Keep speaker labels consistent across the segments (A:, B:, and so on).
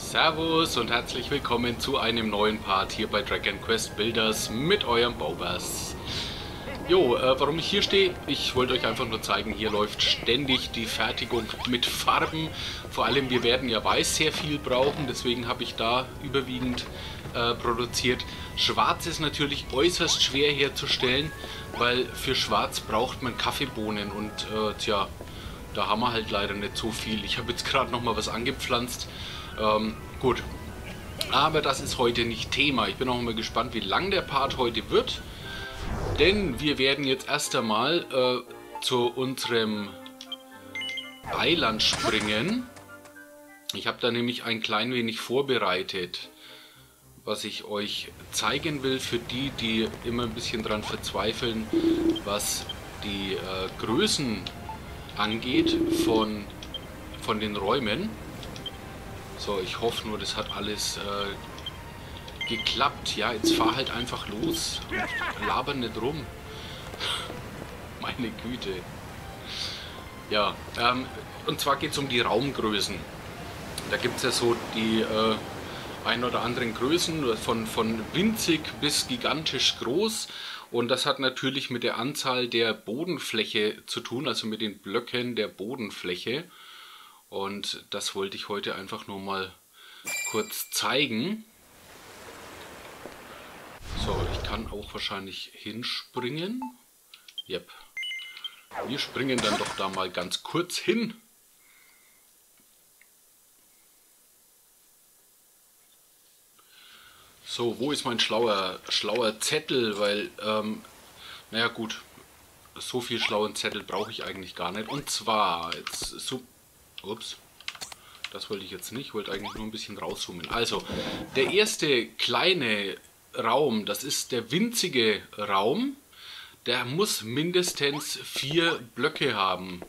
A: Servus und herzlich willkommen zu einem neuen Part hier bei Dragon Quest Builders mit eurem Baubers. Jo, warum ich hier stehe? Ich wollte euch einfach nur zeigen, hier läuft ständig die Fertigung mit Farben. Vor allem, wir werden ja weiß sehr viel brauchen, deswegen habe ich da überwiegend produziert. Schwarz ist natürlich äußerst schwer herzustellen, weil für Schwarz braucht man Kaffeebohnen und tja, da haben wir halt leider nicht so viel. Ich habe jetzt gerade noch mal was angepflanzt. Gut, aber das ist heute nicht Thema. Ich bin auch mal gespannt, wie lang der Part heute wird. Denn wir werden jetzt erst einmal zu unserem Eiland springen. Ich habe da nämlich ein klein wenig vorbereitet, was ich euch zeigen will für die, die immer ein bisschen dran verzweifeln, was die Größen angeht von den Räumen. So, ich hoffe nur, das hat alles geklappt. Ja, jetzt fahr halt einfach los und laber nicht rum. Meine Güte. Ja, und zwar geht es um die Raumgrößen. Da gibt es ja so die ein oder anderen Größen, von winzig bis gigantisch groß. Und das hat natürlich mit der Anzahl der Bodenfläche zu tun, also mit den Blöcken der Bodenfläche. Und das wollte ich heute einfach nur mal kurz zeigen. So, ich kann auch wahrscheinlich hinspringen. Yep. Wir springen dann doch da mal ganz kurz hin. So, wo ist mein schlauer Zettel? Weil, naja gut, so viel schlauen Zettel brauche ich eigentlich gar nicht. Und zwar, jetzt so... Ups, das wollte ich jetzt nicht, ich wollte eigentlich nur ein bisschen rauszoomen. Also, der erste kleine Raum, das ist der winzige Raum, der muss mindestens 4 Blöcke haben.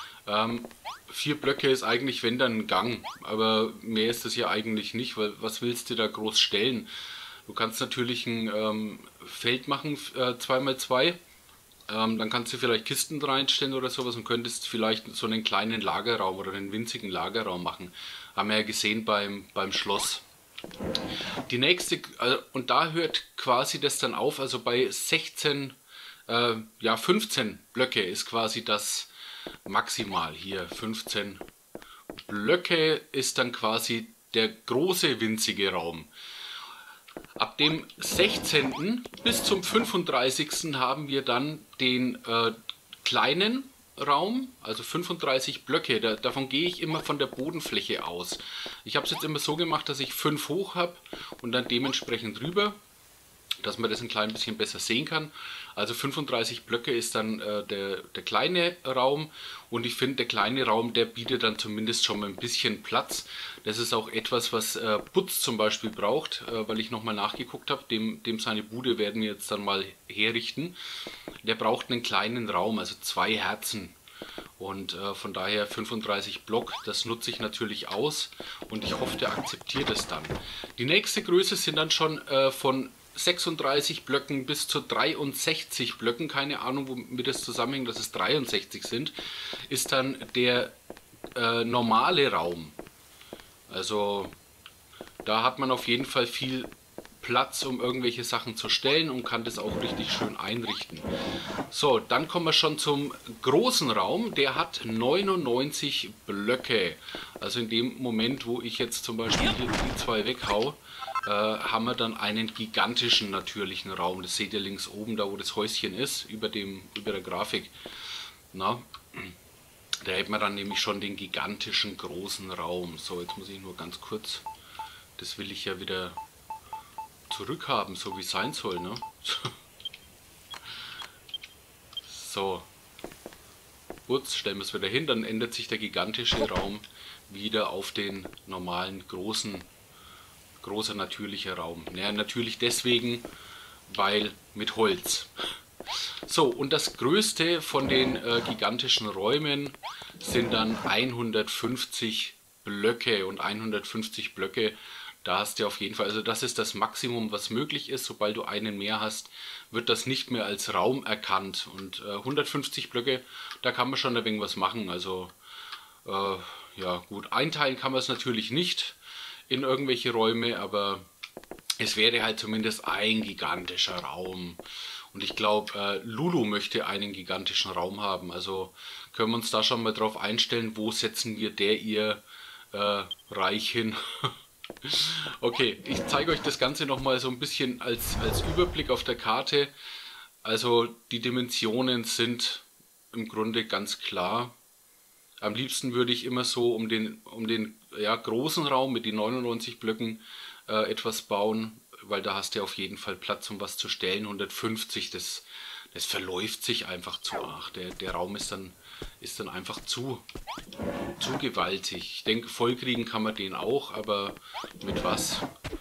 A: 4 Blöcke ist eigentlich, wenn dann ein Gang, aber mehr ist das ja eigentlich nicht, weil was willst du da groß stellen? Du kannst natürlich ein Feld machen, 2×2. Dann kannst du vielleicht Kisten reinstellen oder sowas und könntest vielleicht so einen kleinen Lagerraum oder einen winzigen Lagerraum machen. Haben wir ja gesehen beim Schloss. Die nächste, und da hört quasi das dann auf, also bei 16, ja 15 Blöcke ist quasi das maximal hier. 15 Blöcke ist dann quasi der große winzige Raum. Ab dem 16. bis zum 35. haben wir dann den kleinen Raum, also 35 Blöcke. Davon gehe ich immer von der Bodenfläche aus. Ich habe es jetzt immer so gemacht, dass ich 5 hoch habe und dann dementsprechend rüber, dass man das ein klein bisschen besser sehen kann. Also 35 Blöcke ist dann der kleine Raum und ich finde, der kleine Raum, der bietet dann zumindest schon mal ein bisschen Platz. Das ist auch etwas, was Butz zum Beispiel braucht, weil ich nochmal nachgeguckt habe, dem seine Bude werden wir jetzt dann mal herrichten. Der braucht einen kleinen Raum, also 2 Herzen. Und von daher 35 Block, das nutze ich natürlich aus und ich hoffe, der akzeptiert es dann. Die nächste Größe sind dann schon von 36 Blöcken bis zu 63 Blöcken, keine Ahnung, womit das zusammenhängt, dass es 63 sind, ist dann der normale Raum. Also da hat man auf jeden Fall viel Platz, um irgendwelche Sachen zu stellen und kann das auch richtig schön einrichten. So, dann kommen wir schon zum großen Raum. Der hat 99 Blöcke. Also in dem Moment, wo ich jetzt zum Beispiel hier die 2 weghau, haben wir dann einen gigantischen natürlichen Raum. Das seht ihr links oben, da wo das Häuschen ist, über der Grafik. Na, da hätten wir dann nämlich schon den gigantischen großen Raum. So, jetzt muss ich nur ganz kurz, das will ich ja wieder zurückhaben, so wie es sein soll, ne? So, kurz stellen wir es wieder hin, dann ändert sich der gigantische Raum wieder auf den normalen großer natürlicher Raum. Naja, natürlich deswegen, weil mit Holz. So, und das größte von den gigantischen Räumen sind dann 150 Blöcke und 150 Blöcke, da hast du auf jeden Fall, also das ist das Maximum, was möglich ist. Sobald du einen mehr hast, wird das nicht mehr als Raum erkannt. Und 150 Blöcke, da kann man schon ein wenig was machen. Also ja gut, einteilen kann man es natürlich nicht in irgendwelche Räume, aber es wäre halt zumindest ein gigantischer Raum. Und ich glaube, Lulu möchte einen gigantischen Raum haben. Also können wir uns da schon mal drauf einstellen, wo setzen wir ihr Reich hin. Okay, ich zeige euch das Ganze nochmal so ein bisschen als Überblick auf der Karte. Also die Dimensionen sind im Grunde ganz klar. Am liebsten würde ich immer so um den ja, großen Raum mit den 99 Blöcken etwas bauen, weil da hast du auf jeden Fall Platz, um was zu stellen. 150, das verläuft sich einfach zu arg. Der Raum ist dann einfach zu gewaltig. Ich denke, vollkriegen kann man den auch, aber mit was?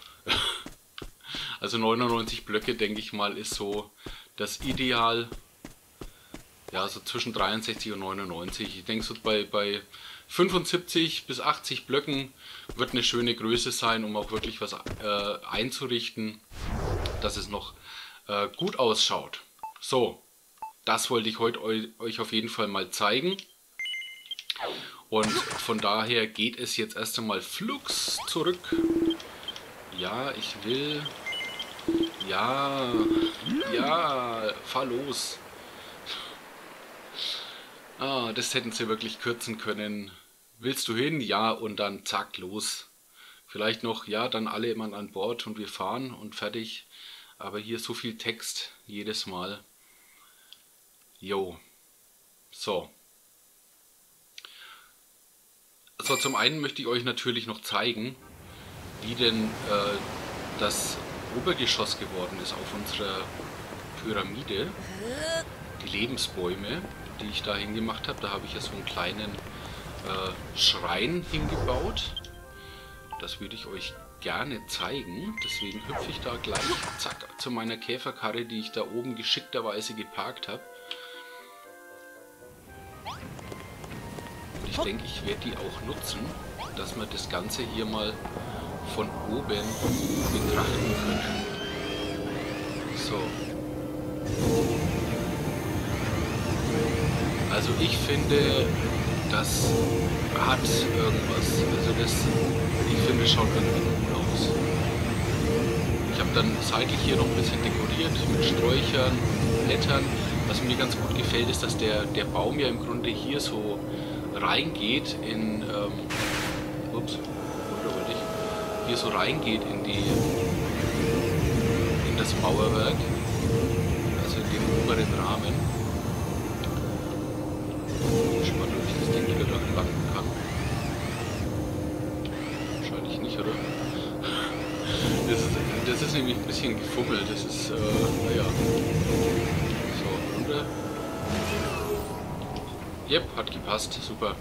A: Also 99 Blöcke, denke ich mal, ist so das Ideal. Ja, so zwischen 63 und 99. Ich denke, so bei 75 bis 80 Blöcken wird eine schöne Größe sein, um auch wirklich was einzurichten, dass es noch gut ausschaut. So, das wollte ich heute euch auf jeden Fall mal zeigen. Und von daher geht es jetzt erst einmal flugs zurück. Ja, ich will... Ja, fahr los. Ah, das hätten sie wirklich kürzen können. Willst du hin? Ja, und dann zack, los. Vielleicht noch, ja, dann alle immer an Bord und wir fahren und fertig. Aber hier so viel Text jedes Mal. Jo. So. So, zum einen möchte ich euch natürlich noch zeigen, wie denn das Obergeschoss geworden ist auf unserer Pyramide. Die Lebensbäume, die ich da hingemacht habe, da habe ich ja so einen kleinen Schrein hingebaut. Das würde ich euch gerne zeigen. Deswegen hüpfe ich da gleich zack zu meiner Käferkarre, die ich da oben geschickterweise geparkt habe. Und ich denke, ich werde die auch nutzen, dass wir das Ganze hier mal von oben betrachten können. So. Also ich finde, das hat irgendwas. Also ich finde, es schaut irgendwie cool aus. Ich habe dann seitlich hier noch ein bisschen dekoriert mit Sträuchern, Blättern. Was mir ganz gut gefällt, ist, dass der Baum ja im Grunde hier so reingeht in, hier so reingeht in das Mauerwerk, also in den oberen Rahmen. Spannend, ob ich das Ding wieder da landen kann. Wahrscheinlich nicht, oder? Das ist nämlich ein bisschen gefummelt, das ist, naja. So, runter. Yep, hat gepasst, super.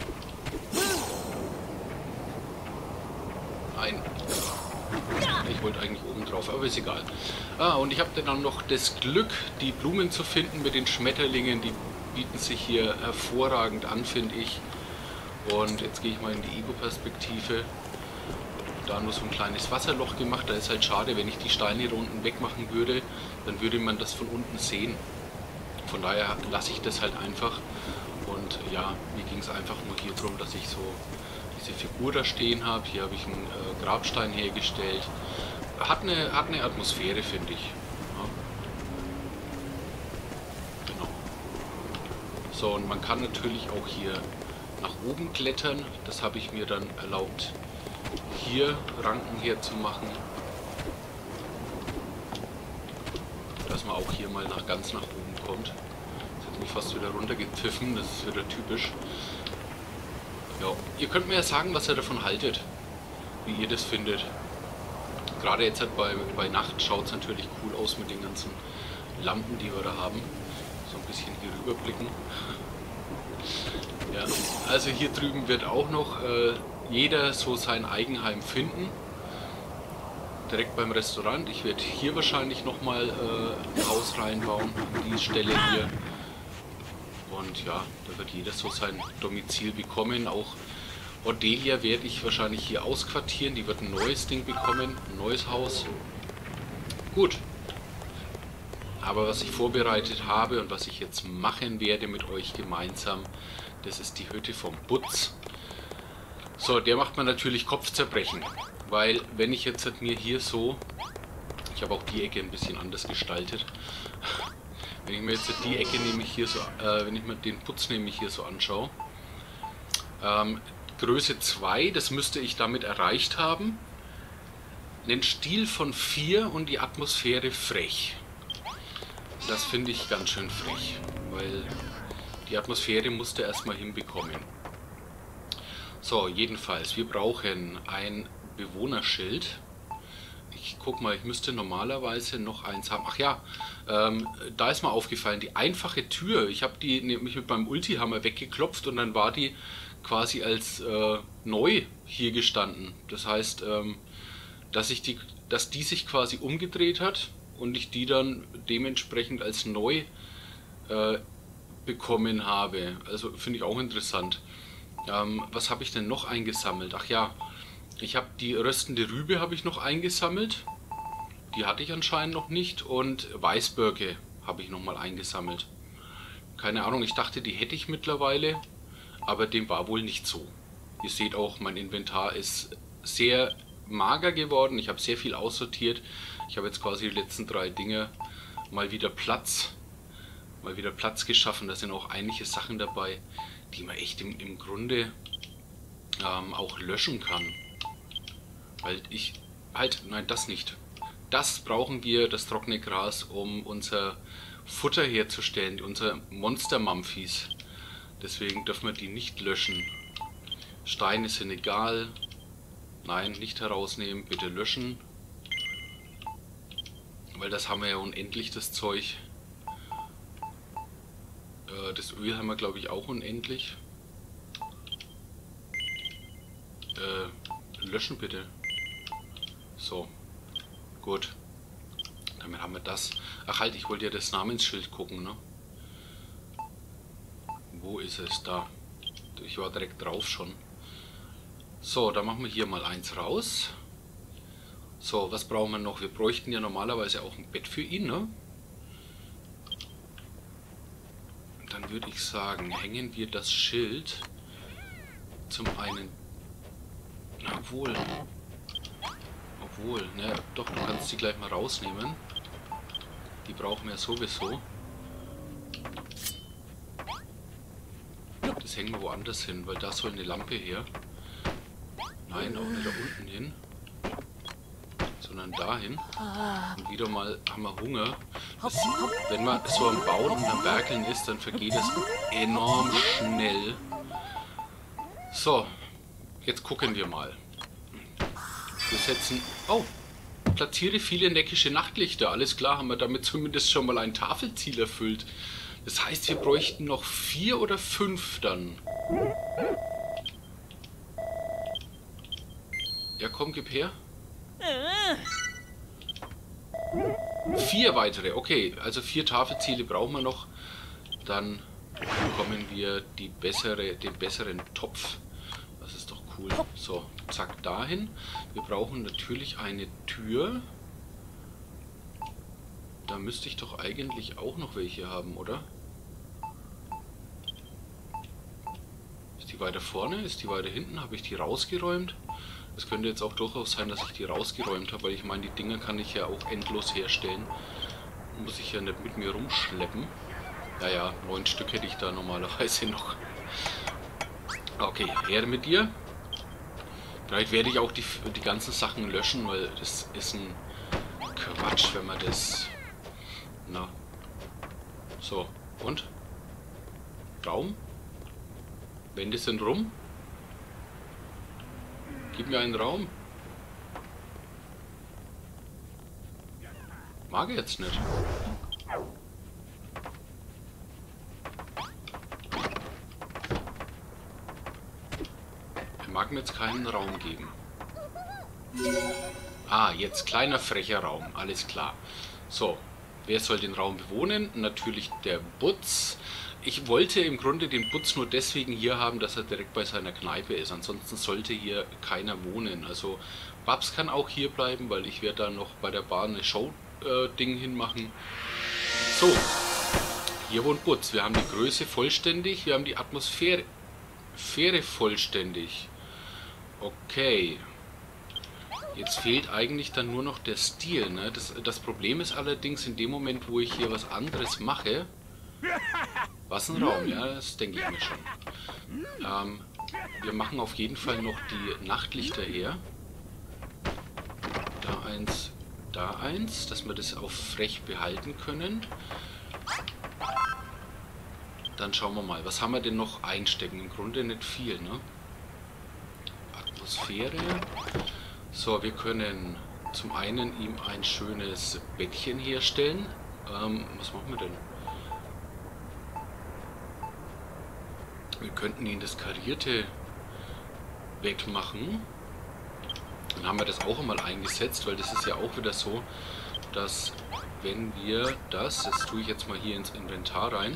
A: Nein. Ich wollte eigentlich oben drauf, aber ist egal. Ah, und ich habe dann noch das Glück, die Blumen zu finden mit den Schmetterlingen. Die bieten sich hier hervorragend an, finde ich. Und jetzt gehe ich mal in die Ego-Perspektive. Da nur so ein kleines Wasserloch gemacht. Da ist halt schade, wenn ich die Steine hier unten wegmachen würde, dann würde man das von unten sehen. Von daher lasse ich das halt einfach. Und ja, mir ging es einfach nur hier drum, dass ich so diese Figur da stehen habe. Hier habe ich einen Grabstein hergestellt. Hat eine Atmosphäre, finde ich. Ja. Genau. So, und man kann natürlich auch hier nach oben klettern. Das habe ich mir dann erlaubt, hier Ranken herzumachen. Dass man auch hier mal ganz nach oben kommt. Jetzt hat mich fast wieder runtergepfiffen, das ist wieder typisch. Ja, ihr könnt mir ja sagen, was ihr davon haltet, wie ihr das findet. Gerade jetzt halt bei Nacht schaut es natürlich cool aus mit den ganzen Lampen, die wir da haben. So ein bisschen hier rüberblicken. Ja, also hier drüben wird auch noch jeder so sein Eigenheim finden. Direkt beim Restaurant. Ich werde hier wahrscheinlich nochmal ein Haus reinbauen, an die Stelle hier. Und ja, da wird jeder so sein Domizil bekommen. Auch Odelia werde ich wahrscheinlich hier ausquartieren. Die wird ein neues Ding bekommen, ein neues Haus. Gut. Aber was ich vorbereitet habe und was ich jetzt machen werde mit euch gemeinsam, das ist die Hütte vom Butz. So, der macht man natürlich Kopfzerbrechen. Weil wenn ich jetzt mir hier so... Ich habe auch die Ecke ein bisschen anders gestaltet. Wenn ich mir jetzt die Ecke nämlich hier so... wenn ich mir den Putz nämlich hier so anschaue. Größe 2, das müsste ich damit erreicht haben. Den Stil von 4 und die Atmosphäre frech. Das finde ich ganz schön frech, weil die Atmosphäre musste erstmal hinbekommen. So, jedenfalls, wir brauchen ein Bewohnerschild. Ich guck mal, ich müsste normalerweise noch eins haben. Ach ja, da ist mir aufgefallen, die einfache Tür, ich habe die nämlich mit meinem Ulti-Hammer weggeklopft und dann war die quasi als neu hier gestanden. Das heißt, dass die sich quasi umgedreht hat und ich die dann dementsprechend als neu bekommen habe. Also finde ich auch interessant. Was habe ich denn noch eingesammelt? Ach ja, ich habe die röstende Rübe habe ich noch eingesammelt. Die hatte ich anscheinend noch nicht. Und Weißbirke habe ich nochmal eingesammelt. Keine Ahnung, ich dachte, die hätte ich mittlerweile. Aber dem war wohl nicht so. Ihr seht auch, mein Inventar ist sehr mager geworden. Ich habe sehr viel aussortiert. Ich habe jetzt quasi die letzten 3 Dinge mal wieder Platz geschaffen. Da sind auch einige Sachen dabei, die man echt im Grunde auch löschen kann. Weil nein, das nicht. Das brauchen wir, das trockene Gras, um unser Futter herzustellen, unser Monster-Mamphis. Deswegen dürfen wir die nicht löschen. Steine sind egal. Nein, nicht herausnehmen, bitte löschen. Weil das haben wir ja unendlich, das Zeug. Das Öl haben wir, glaube ich, auch unendlich. Löschen bitte. So, gut. Damit haben wir das. Ach halt, ich wollte ja das Namensschild gucken, ne? Wo ist es? Da. Ich war direkt drauf schon. So, dann machen wir hier mal eins raus. So, was brauchen wir noch? Wir bräuchten ja normalerweise auch ein Bett für ihn, ne? Dann würde ich sagen, hängen wir das Schild zum einen... Obwohl, ne, doch, du kannst die gleich mal rausnehmen. Die brauchen wir sowieso. Das hängen wir woanders hin, weil da soll eine Lampe her. Nein, auch nicht da unten hin. Sondern dahin. Und wieder mal haben wir Hunger. Wenn man so am Bauen und am Werkeln ist, dann vergeht es enorm schnell. So, jetzt gucken wir mal. Wir setzen... Oh, platziere viele neckische Nachtlichter. Alles klar, haben wir damit zumindest schon mal ein Tafelziel erfüllt. Das heißt, wir bräuchten noch 4 oder 5 dann. Ja, komm, gib her. 4 weitere, okay, also 4 Tafelziele brauchen wir noch. Dann bekommen wir den besseren Topf. Das ist doch cool. So, zack, dahin. Wir brauchen natürlich eine Tür. Da müsste ich doch eigentlich auch noch welche haben, oder? Ist die weiter vorne? Ist die weiter hinten? Habe ich die rausgeräumt? Es könnte jetzt auch durchaus sein, dass ich die rausgeräumt habe, weil ich meine, die Dinger kann ich ja auch endlos herstellen. Muss ich ja nicht mit mir rumschleppen. Naja, 9 Stück hätte ich da normalerweise noch. Okay, her mit dir. Vielleicht werde ich auch die ganzen Sachen löschen, weil das ist ein Quatsch, wenn man das... Na. So, und? Raum? Wände sind rum. Gib mir einen Raum. Mag er jetzt nicht. Er mag mir jetzt keinen Raum geben. Ah, jetzt kleiner frecher Raum. Alles klar. So, wer soll den Raum bewohnen? Natürlich der Butz. Ich wollte im Grunde den Butz nur deswegen hier haben, dass er direkt bei seiner Kneipe ist. Ansonsten sollte hier keiner wohnen. Also Babs kann auch hier bleiben, weil ich werde da noch bei der Bar eine Show-Ding hinmachen. So, hier wohnt Butz. Wir haben die Größe vollständig, wir haben die Atmosphäre vollständig. Okay. Jetzt fehlt eigentlich dann nur noch der Stil, ne? Das Problem ist allerdings in dem Moment, wo ich hier was anderes mache. Was ein Raum, ja, das denke ich mir schon. Wir machen auf jeden Fall noch die Nachtlichter her. Da eins, dass wir das auf frech behalten können. Dann schauen wir mal, was haben wir denn noch einstecken? Im Grunde nicht viel, ne? Atmosphäre. So, wir können zum einen ihm ein schönes Bettchen herstellen. Was machen wir denn? Wir könnten ihn das Karierte wegmachen. Dann haben wir das auch einmal eingesetzt, weil das ist ja auch wieder so, dass wenn wir das tue ich jetzt mal hier ins Inventar rein,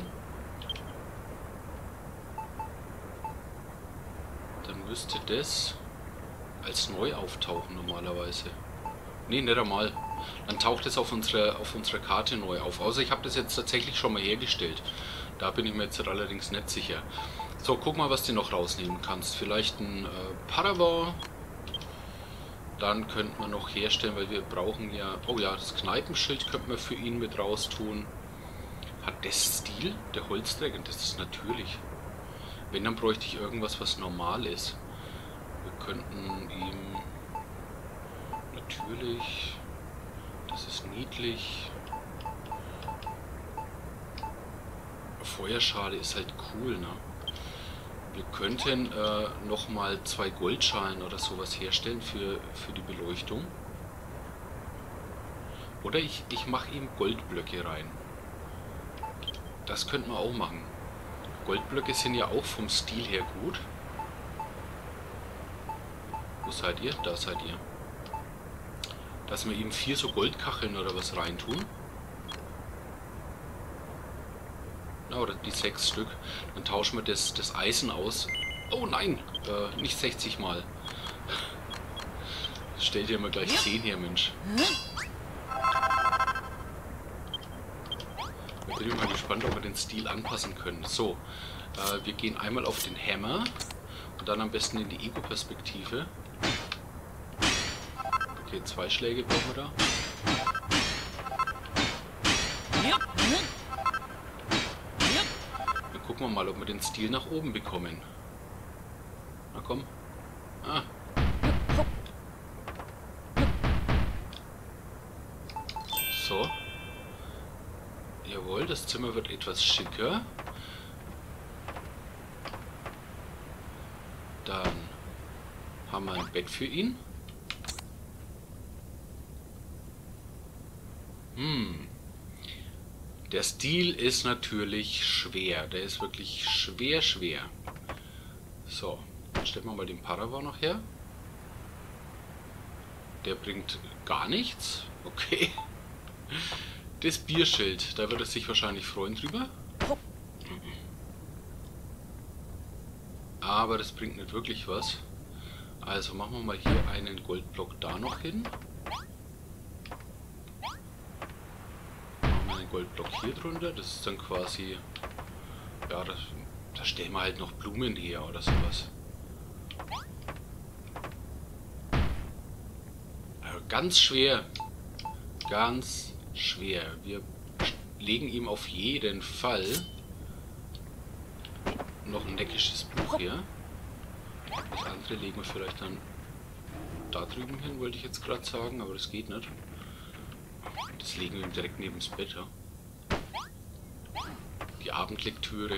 A: dann müsste das als neu auftauchen normalerweise. Ne, nicht einmal. Dann taucht es auf unserer Karte neu auf. Außer ich habe das jetzt tatsächlich schon mal hergestellt. Da bin ich mir jetzt allerdings nicht sicher. So, guck mal, was du noch rausnehmen kannst. Vielleicht ein Paravent. Dann könnte man noch herstellen, weil wir brauchen ja... Oh ja, das Kneipenschild könnte man für ihn mit raus tun. Hat das Stil? Der Holzträger? Das ist natürlich. Wenn, dann bräuchte ich irgendwas, was normal ist. Wir könnten ihm... Natürlich... Das ist niedlich. Feuerschale ist halt cool, ne? Wir könnten nochmal 2 Goldschalen oder sowas herstellen für die Beleuchtung. Oder ich mache ihm Goldblöcke rein. Das könnte man auch machen. Goldblöcke sind ja auch vom Stil her gut. Wo seid ihr? Da seid ihr. Dass wir ihm 4 so Goldkacheln oder was reintun. Oder die 6 Stück. Dann tauschen wir das Eisen aus. Oh nein, nicht 60 Mal. Stellt ihr mal gleich 10 her, Mensch. Da bin ich mal gespannt, ob wir den Stil anpassen können. So, wir gehen einmal auf den Hammer und dann am besten in die Ego-Perspektive. Okay, 2 Schläge brauchen wir da. Gucken wir mal, ob wir den Stil nach oben bekommen. Na komm. Ah. So. Jawohl, das Zimmer wird etwas schicker. Dann haben wir ein Bett für ihn. Der Stil ist natürlich schwer. Der ist wirklich schwer. So, dann stellen wir mal den Paravent noch her. Der bringt gar nichts. Okay. Das Bierschild, da wird er sich wahrscheinlich freuen drüber. Aber das bringt nicht wirklich was. Also machen wir mal hier einen Goldblock da noch hin. Goldblock hier drunter, das ist dann quasi, ja, da stellen wir halt noch Blumen her oder sowas. Also ganz schwer, wir legen ihm auf jeden Fall noch ein neckisches Buch her. Das andere legen wir vielleicht dann da drüben hin, wollte ich jetzt gerade sagen, aber das geht nicht. Das legen wir ihm direkt neben das Bett, ja. Die Abendlektüre.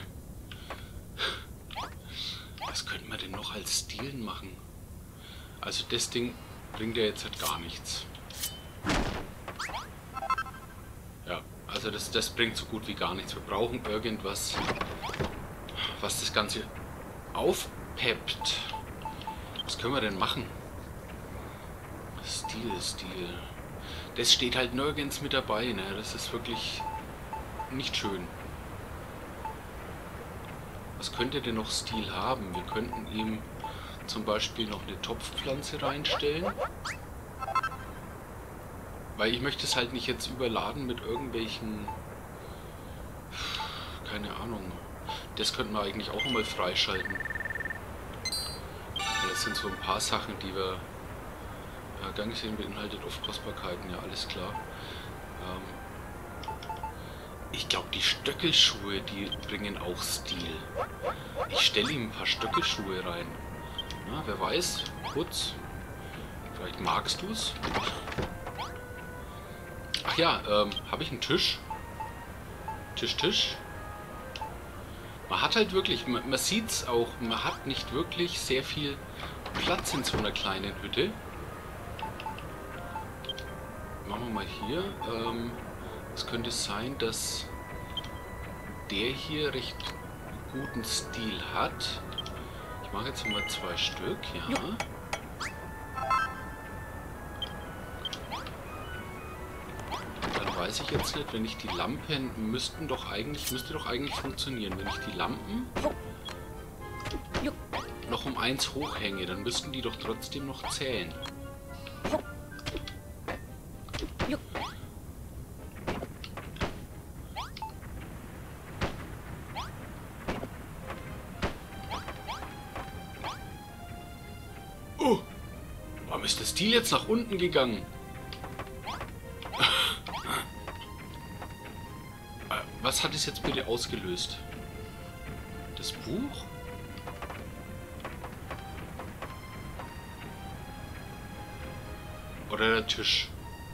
A: Was könnte man denn noch als Stilen machen? Also das Ding bringt ja jetzt halt gar nichts. Ja, also das bringt so gut wie gar nichts. Wir brauchen irgendwas, was das Ganze aufpeppt. Was können wir denn machen? Stil. Das steht halt nirgends mit dabei, ne? Das ist wirklich nicht schön. Was könnte denn noch Stil haben? Wir könnten ihm zum Beispiel noch eine Topfpflanze reinstellen. Weil ich möchte es halt nicht jetzt überladen mit irgendwelchen... Keine Ahnung. Das könnten wir eigentlich auch mal freischalten. Weil das sind so ein paar Sachen, die wir Gangsehen beinhaltet oft Kostbarkeiten, ja, alles klar. Ich glaube, die Stöckelschuhe, die bringen auch Stil. Ich stelle ihm ein paar Stöckelschuhe rein. Na, wer weiß, kurz. Vielleicht magst du es. Ach ja, habe ich einen Tisch? Tisch. Man hat halt wirklich, man sieht es auch, man hat nicht wirklich sehr viel Platz in so einer kleinen Hütte. Machen wir mal hier. Es könnte sein, dass der hier recht guten Stil hat. Ich mache jetzt mal 2 Stück, ja. Dann weiß ich jetzt nicht, wenn ich die Lampen müsste doch eigentlich funktionieren. Wenn ich die Lampen noch um 1 hochhänge, dann müssten die doch trotzdem noch zählen. Oh, warum ist der Stil jetzt nach unten gegangen? Was hat es jetzt bitte ausgelöst? Das Buch? Oder der Tisch?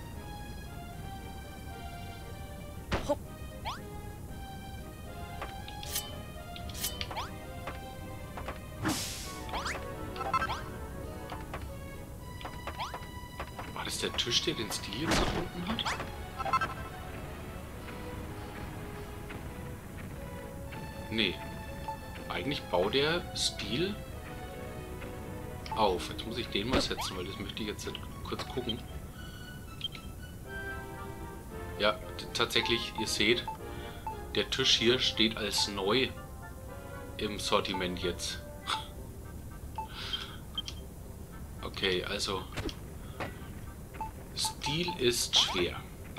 A: War das der Tisch, der den Stil jetzt nach unten hat? Nee. Eigentlich baut der Stil auf. Jetzt muss ich den mal setzen, weil das möchte ich jetzt kurz gucken. Ja, tatsächlich, ihr seht, der Tisch hier steht als neu im Sortiment jetzt. Okay, also Stil ist schwer.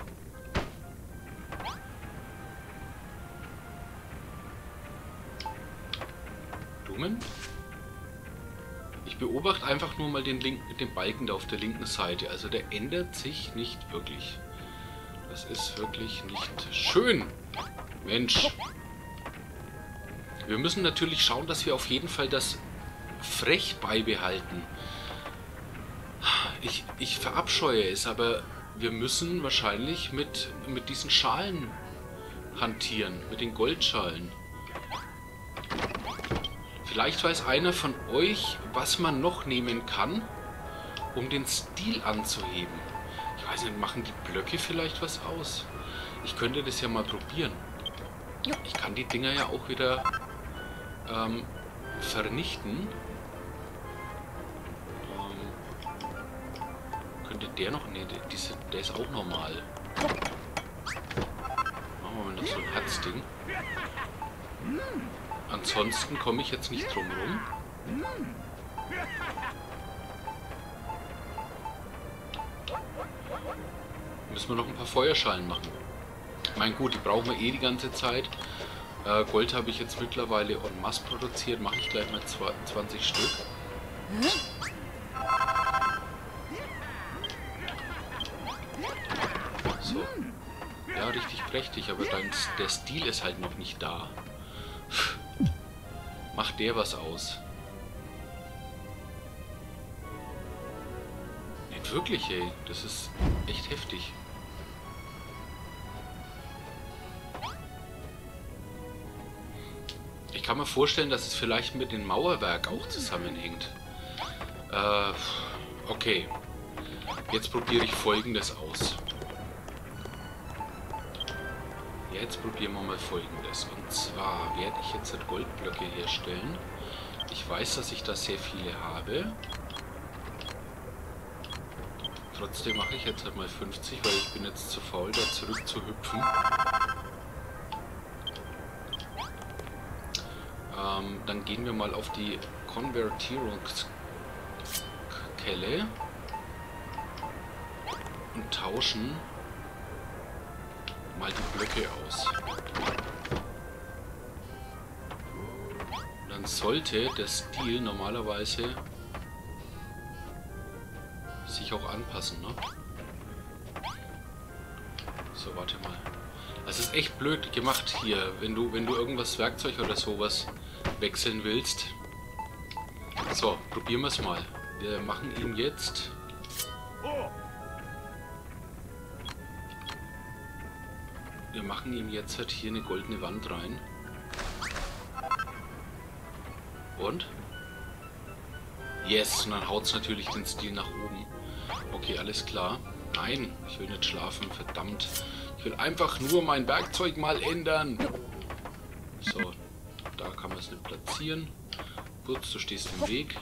A: Blumen. Ich beobachte einfach nur mal den Balken da auf der linken Seite. Also der ändert sich nicht wirklich. Das ist wirklich nicht schön. Mensch. Wir müssen natürlich schauen, dass wir auf jeden Fall das frech beibehalten. Ich verabscheue es, aber wir müssen wahrscheinlich mit diesen Schalen hantieren. Mit den Goldschalen. Vielleicht weiß einer von euch, was man noch nehmen kann, um den Stil anzuheben. Ich weiß nicht, machen die Blöcke vielleicht was aus? Ich könnte das ja mal probieren. Ich kann die Dinger ja auch wieder vernichten. Könnte der noch... Ne, der ist auch normal. Machen wir mal noch so ein Hatzding. Ansonsten komme ich jetzt nicht drum rum. Müssen wir noch ein paar Feuerschalen machen. Mein gut, die brauchen wir eh die ganze Zeit. Gold habe ich jetzt mittlerweile en masse produziert. Mache ich gleich mal 20 Stück. So. Ja, richtig prächtig, aber der Stil ist halt noch nicht da. Macht der was aus? Nicht wirklich, ey. Das ist echt heftig. Ich kann mir vorstellen, dass es vielleicht mit dem Mauerwerk auch zusammenhängt. Okay. Jetzt probiere ich Folgendes aus. Jetzt probieren wir mal Folgendes. Und zwar werde ich jetzt Goldblöcke herstellen. Ich weiß, dass ich da sehr viele habe. Trotzdem mache ich jetzt halt mal 50, weil ich bin jetzt zu faul, da zurück zu hüpfen. Dann gehen wir mal auf die Konvertierungskelle und tauschen mal die Blöcke aus. Dann sollte der Stil normalerweise sich auch anpassen, ne? So, warte mal. Das ist echt blöd gemacht hier, wenn du irgendwas Werkzeug oder sowas wechseln willst. So, probieren wir es mal. Wir machen ihm jetzt... Wir machen ihm jetzt halt hier eine goldene Wand rein. Und? Yes, und dann haut es natürlich den Stil nach oben. Okay, alles klar. Nein, ich will nicht schlafen, verdammt. Ich will einfach nur mein Werkzeug mal ändern. So, da kann man es nicht platzieren. Putz, du stehst im Weg.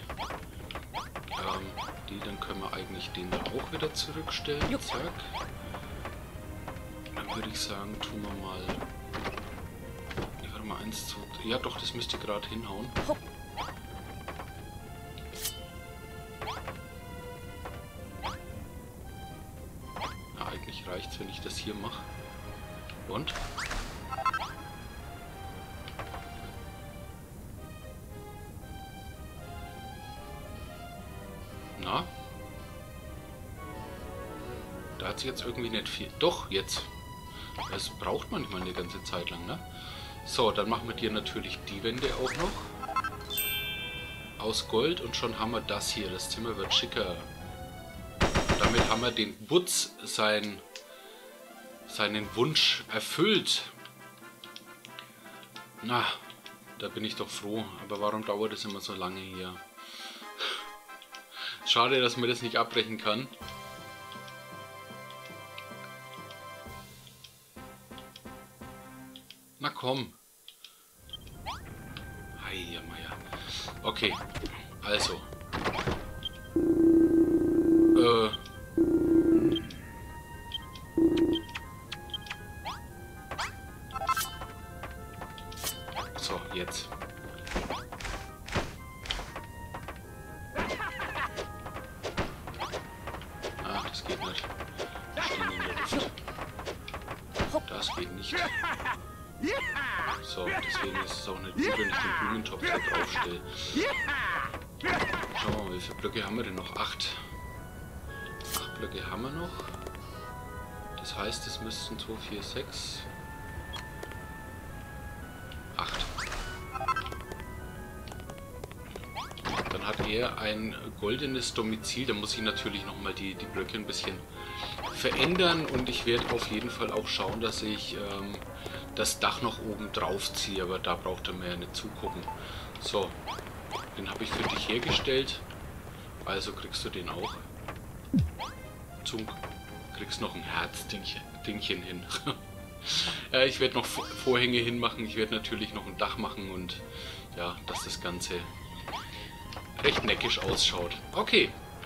A: Dann können wir eigentlich den da auch wieder zurückstellen. Zack. Dann würde ich sagen, tun wir mal... Warte mal, 1, 2... Ja doch, das müsste gerade hinhauen. Na, eigentlich reicht es, wenn ich das hier mache. Und? Na? Da hat sich jetzt irgendwie nicht viel... Doch, jetzt. Das braucht manchmal eine ganze Zeit lang, ne? So, dann machen wir dir natürlich die Wände auch noch. Aus Gold und schon haben wir das hier. Das Zimmer wird schicker. Und damit haben wir den Butz seinen Wunsch erfüllt. Na, da bin ich doch froh. Aber warum dauert es immer so lange hier? Schade, dass man das nicht abbrechen kann. Na komm. Heia, Meier. Okay, also. So, jetzt. Ah, das geht nicht. Die stehen in der Luft. Das geht nicht. So, deswegen ist es auch nicht gut, wenn ich den Blumentopf da drauf stelle. Schauen wir mal, wie viele Blöcke haben wir denn noch? 8. 8 Blöcke haben wir noch. Das heißt, es müssten 2, 4, 6... 8. Dann hat er ein goldenes Domizil. Da muss ich natürlich nochmal die Blöcke ein bisschen verändern. Und ich werde auf jeden Fall auch schauen, dass ich das Dach noch oben drauf ziehe. Aber da braucht er mir ja nicht zugucken. So, den habe ich für dich hergestellt. Also kriegst du den auch. Kriegst noch ein Herzdingchen hin. Ich werde noch Vorhänge hinmachen. Ich werde natürlich noch ein Dach machen und ja, dass das Ganze recht neckisch ausschaut. Okay.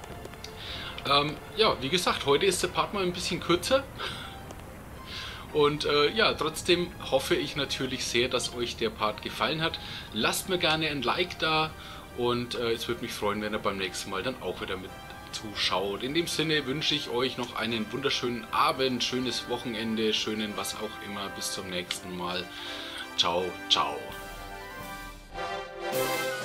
A: Ja, wie gesagt, heute ist der Part mal ein bisschen kürzer. Und ja, trotzdem hoffe ich natürlich sehr, dass euch der Part gefallen hat. Lasst mir gerne ein Like da und es würde mich freuen, wenn ihr beim nächsten Mal dann auch wieder mit zuschaut. In dem Sinne wünsche ich euch noch einen wunderschönen Abend, schönes Wochenende, schönen was auch immer. Bis zum nächsten Mal. Ciao, ciao.